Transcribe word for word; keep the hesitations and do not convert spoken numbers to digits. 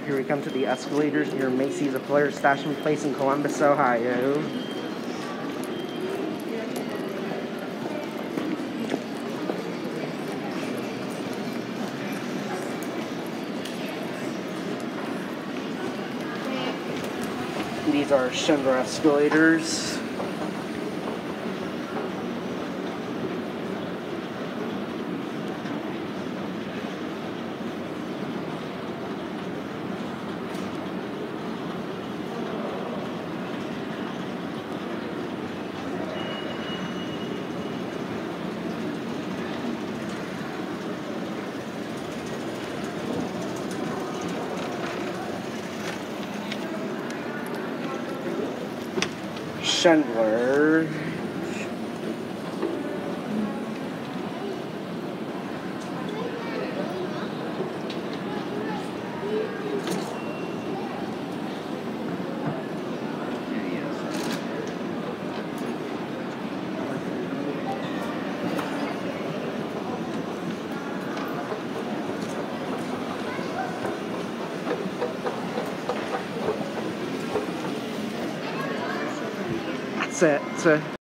here we come to the escalators near Macy's, a Polaris Fashion Place in Columbus, Ohio. These are Schindler escalators. Schindler. That's it.